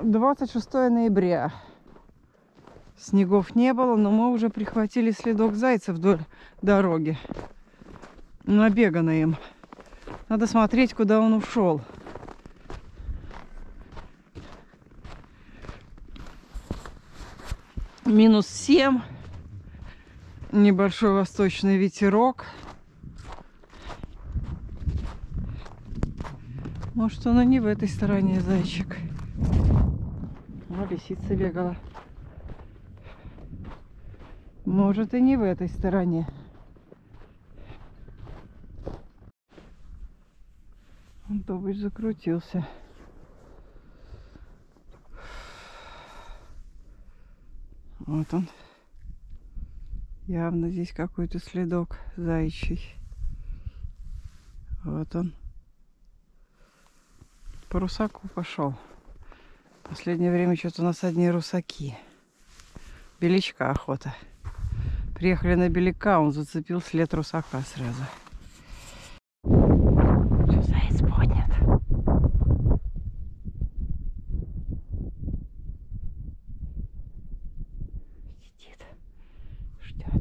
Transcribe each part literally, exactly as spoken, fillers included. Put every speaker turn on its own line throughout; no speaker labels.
двадцать шестое ноября. Снегов не было, но мы уже прихватили следок зайца вдоль дороги. Набегано им. Надо смотреть, куда он ушел. Минус семь. Небольшой восточный ветерок. Может, он и не в этой стороне, зайчик. О, лисица бегала. Может, и не в этой стороне. Он то бы закрутился. Вот он. Явно здесь какой-то следок заячий. Вот он. По русаку пошел. В последнее время что-то у нас одни русаки. Беличка охота. Приехали на белика, он зацепил след русака сразу. Что, заяц поднят? Сидит, ждет.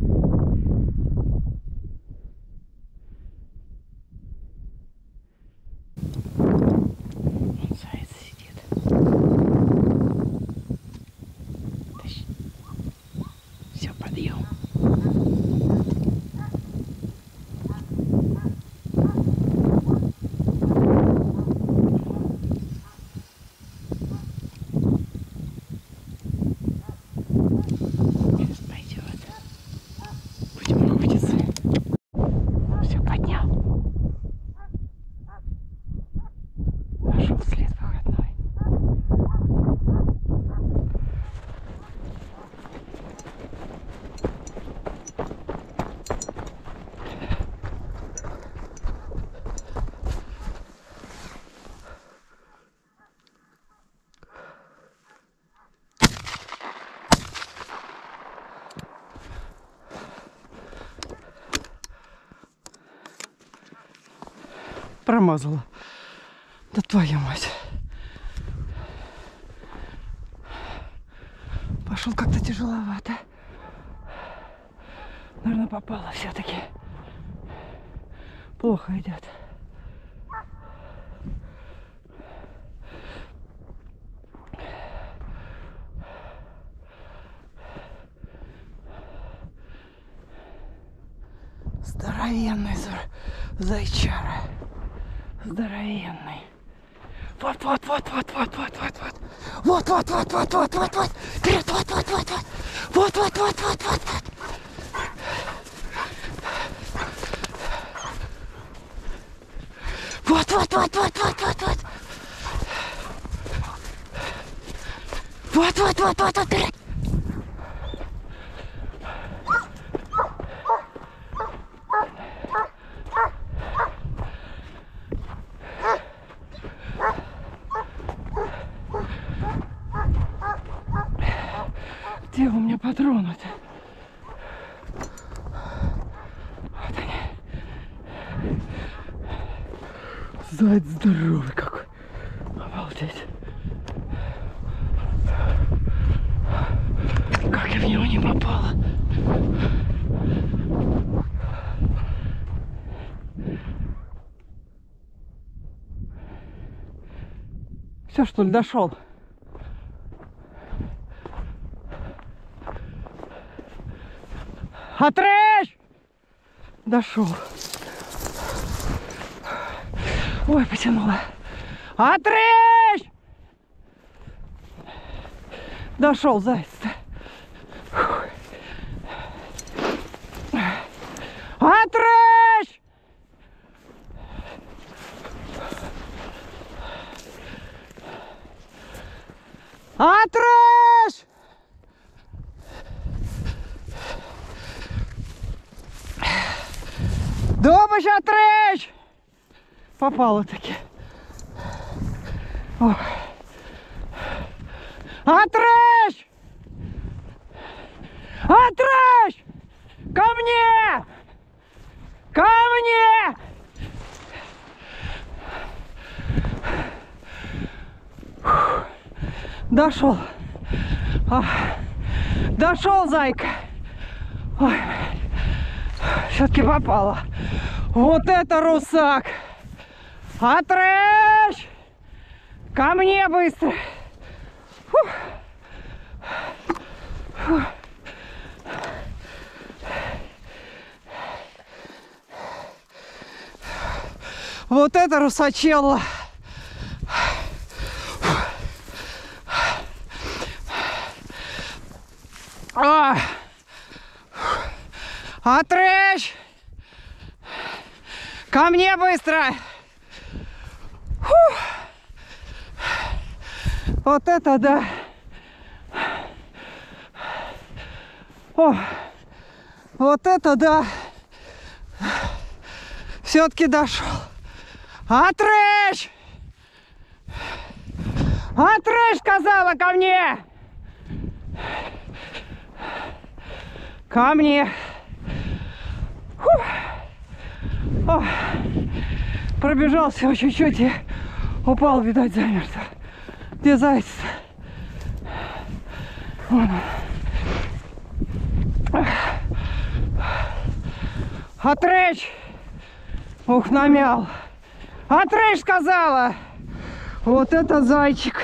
Вон заяц сидит. Тащи. Все, подъем. Сейчас пойдет. Будем крутиться. Все, поднял. Пошел след выходной. Промазала. Да твою мать. Пошел как-то тяжеловато. Наверное, попала все-таки. Плохо идет. Здоровенный зайчара. Здоровенный. Вот, вот, вот, вот, вот, вот, вот, вот. Вот, вот, вот, вот, вот, вот, вот. Вперед, вот, вот, вот, вот. Вот, вот, вот, вот, вот, вот. Вот, вот, вот, вот, вот, вот, вот. Вот, вот, вот, вот, вот, вперед. Где у меня патроны-то? Вот они. Заяц здоровый какой. Обалдеть. Как я в него не попала. Все, что ли, дошел? Отрежь! Дошел. Ой, потянула. Отрежь! Дошел заяц-то. Отрежь! Отрежь! Думаешь, отрежь! Попала таки. Ох. Отрежь! Отрежь! Ко мне! Ко мне! Дошел. А, дошел, зайка. Ой, все-таки попала. Вот это русак. Отрежь! Ко мне быстро. Фух. Фух. Вот это русачелло. А! Отрежь! Ко мне быстро! Фух. Вот это да! О, вот это да! Все-таки дошел. Отрежь! Отрежь, сказала, ко мне! Ко мне! Фух. О, пробежал всего чуть-чуть и упал, видать, замертво. Где заяц? Вон он. Отрежь! Ух, намял. Отрежь, сказала! Вот это зайчик.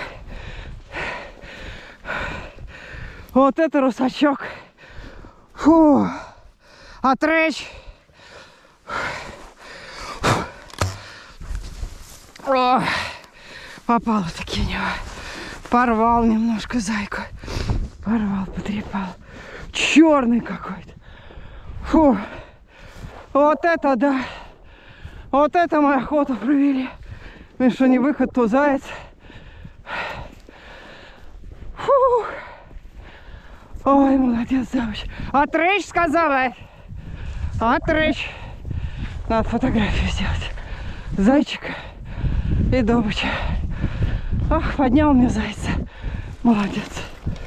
Вот это русачок. Фу. Отрежь. О, попало таки в него. Порвал немножко зайку. Порвал, потрепал. Черный какой-то. Фу. Вот это да. Вот это мы охоту провели. Ну что, не выход, то заяц. Фу. Ой, молодец, завуч. Отрежь, сказала. Отрежь. Надо фотографию сделать. Зайчика и добыча. Ах, поднял мне зайца. Молодец.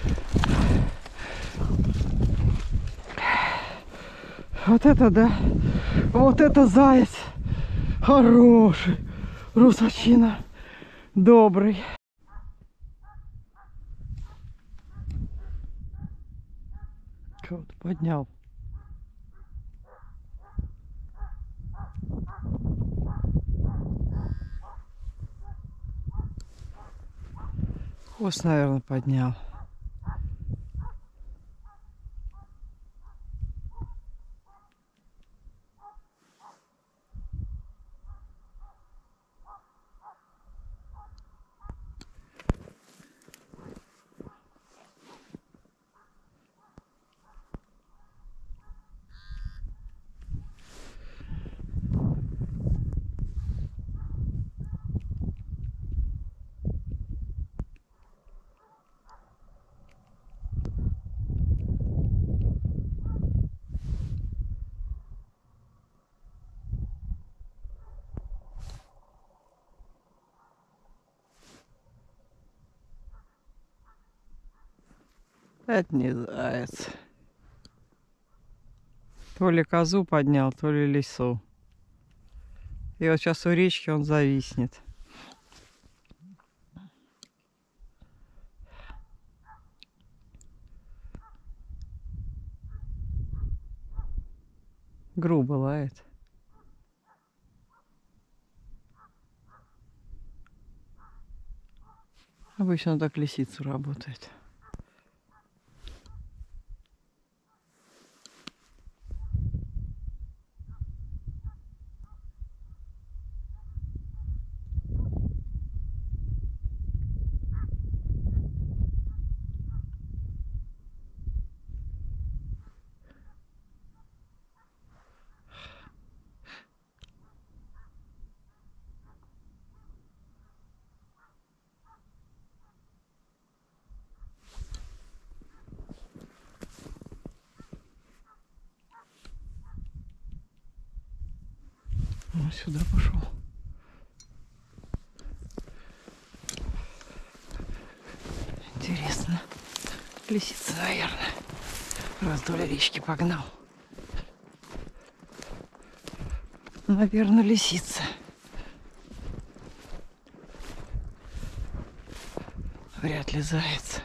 Вот это да. Вот это заяц. Хороший. Русачина. Добрый. Кого-то поднял. Хвост, наверное, поднял. Это не заяц. То ли козу поднял, то ли лису. И вот сейчас у речки он зависнет. Грубо лает. Обычно так лисицу работает. Он сюда пошел. Интересно. Лисица, наверное. Раз вдоль речки погнал. Наверное, лисица. Вряд ли заяц.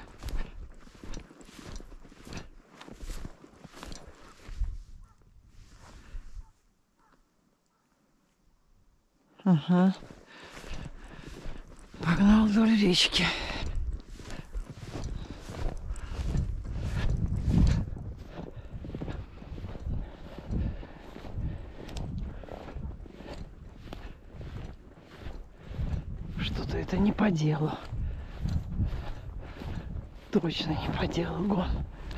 Ага. Погнал вдоль речки. Что-то это не по делу. Точно не по делу гон.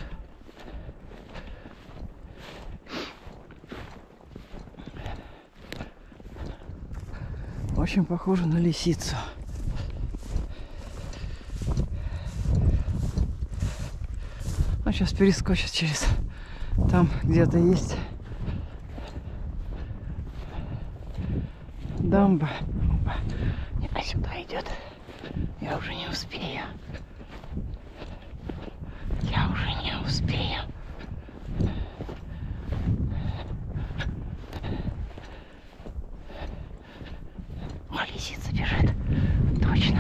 Очень похоже на лисицу. Он сейчас перескочит через... Там где-то есть дамба. А сюда идет. Я уже не успею. Я уже не успею. О, лисица бежит. Точно.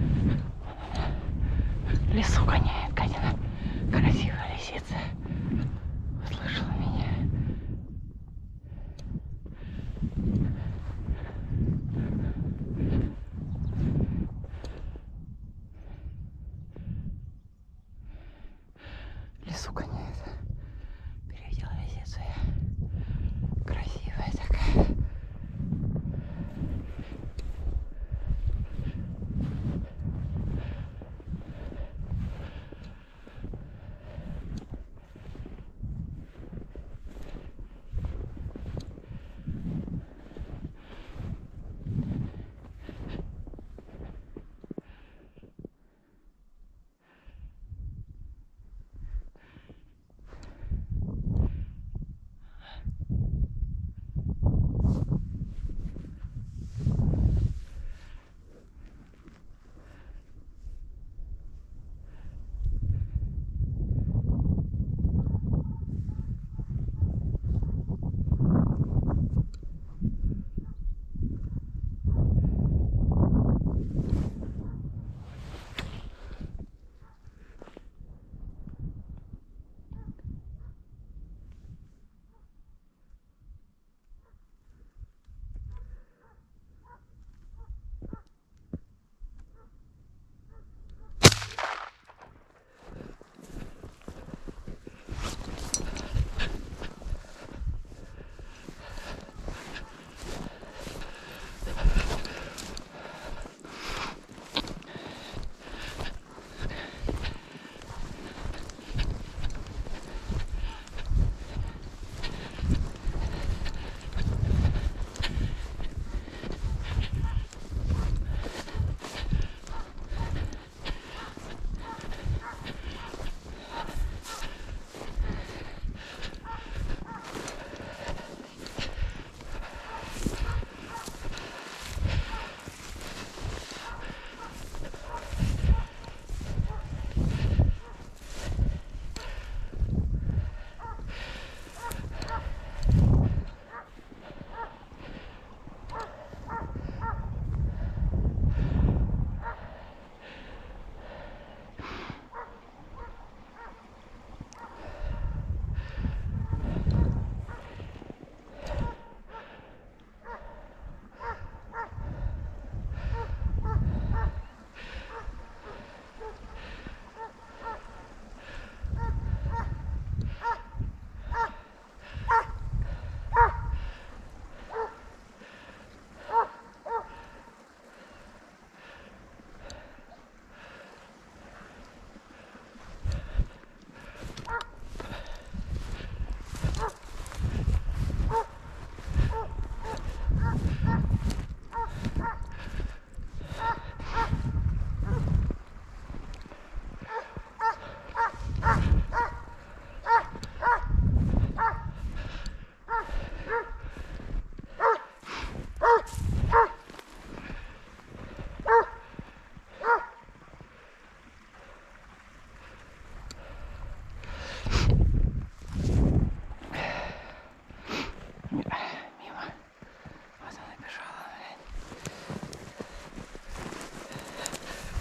Лесу гоняет, гадина. Красивая лисица. Услышала меня. Лесу гоняет. Переведела лисицу я. Красивая такая.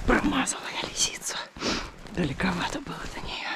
Промазала я лисицу. Далековато было до нее.